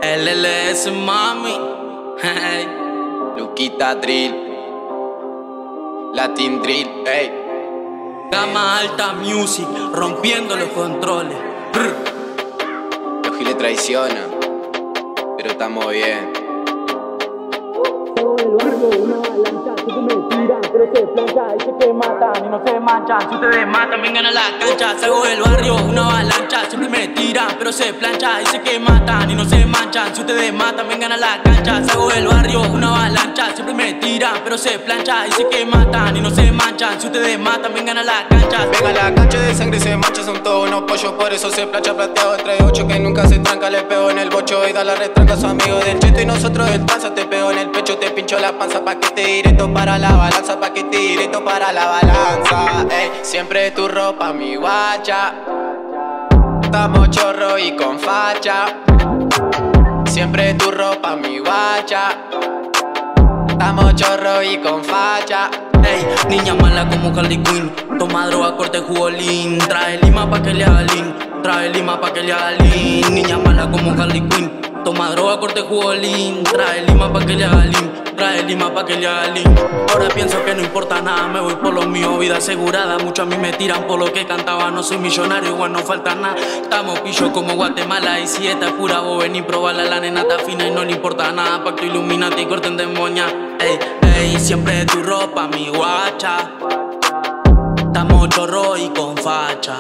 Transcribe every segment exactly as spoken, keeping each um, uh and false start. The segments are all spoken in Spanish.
L L S mami, hey. Luquita Drill, Latin Drill, hey. Gama alta music, rompiendo los controles. Brr. Los giles traicionan, pero estamos bien. Todo el barrio, una avalancha, si tú me tiran, pero se plancha, dice que matan y no se manchan. Si ustedes matan, vengan a la cancha. Salgo del barrio, una avalancha, siempre me tiran, pero se plancha, dice que matan y no se manchan. Si ustedes matan, vengan a la cancha. Salgo del barrio, una avalancha, siempre me tiran, pero se plancha, dice que matan y no se manchan. Si ustedes matan, vengan a la cancha. Venga a la cancha de sangre se mancha, son todos unos pollos, por eso se plancha plateado entre ocho que nunca se tranca. Le pego en el bocho y da la retranca a su amigo del cheto y nosotros del panza. Te pego en el pecho, te pincho la panza pa' que te directo para la balanza, pa' que te directo para la balanza. Ey, siempre tu ropa mi guacha, estamos chorro y con facha. Siempre tu ropa mi guacha, estamos chorro y con facha. Ey, niña mala como Harley Quinn, toma droga, corte jugo lean. Trae lima pa' que le haga lean, trae lima pa' que le haga lean. Niña mala como Harley Quinn, toma droga, corte jugo lean. Trae lima pa' que le haga lean, trae lima pa' que le haga lean. Ahora pienso que no importa nada, me voy por lo mío, vida asegurada. Muchos a mí me tiran por lo que cantaba, no soy millonario, igual no falta nada. Estamos pillos como Guatemala y si esta es pura vos vení probarla. La nena está fina y no le importa nada, pacto Illuminati y corten de moña. Ey, ey, siempre tu ropa mi guacha, estamos chorro y con facha.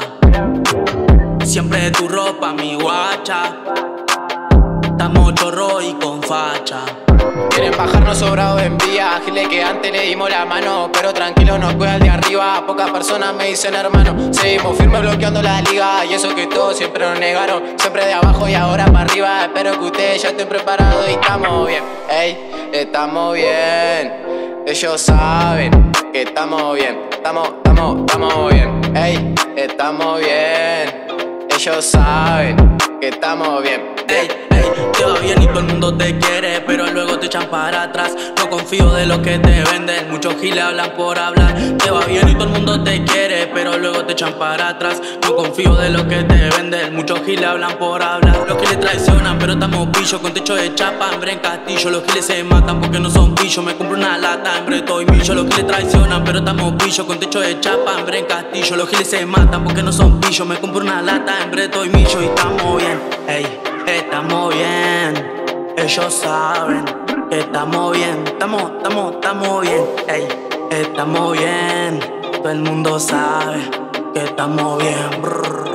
Siempre tu ropa mi guacha, estamos chorro y con facha. Quieren bajarnos sobrados en vía, giles que antes le dimos la mano, pero tranquilo nos cuida el de arriba. Pocas personas me dicen hermano, seguimos firmes bloqueando la liga. Y eso que todos siempre nos negaron, siempre de abajo y ahora para arriba. Espero que ustedes ya estén preparados y estamos bien, ey, estamos bien. Ellos saben que estamos bien, estamos, estamos, estamos bien, ey, estamos bien. Ellos saben que estamos bien, ey, ey, te va bien y todo el mundo te quiere, pero luego te echan para atrás. No confío de lo que te venden, muchos giles hablan por hablar. Te va bien y todo el mundo te quiere, pero luego te echan para atrás. No confío de lo que te venden, muchos giles hablan por hablar. Los giles traicionan, pero estamos pillos, con techo de chapa, hambre en castillo. Los giles se matan porque no son pillos, me compro una lata, hambre estoy millo. Los giles traicionan, pero estamos pillos, con techo de chapa, hambre en castillo. Los giles se matan porque no son pillos, me compro una lata, hambre estoy millo. Y estamos bien, ey, estamos bien. Ellos saben que estamos bien, estamos, estamos, estamos bien, ey, estamos bien. Todo el mundo sabe que estamos bien. Brr.